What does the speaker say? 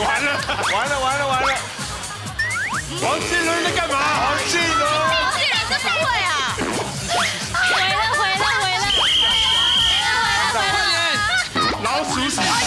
完了！王建伦在干嘛？王建伦， 这人真会啊！回了！ 老鼠屎。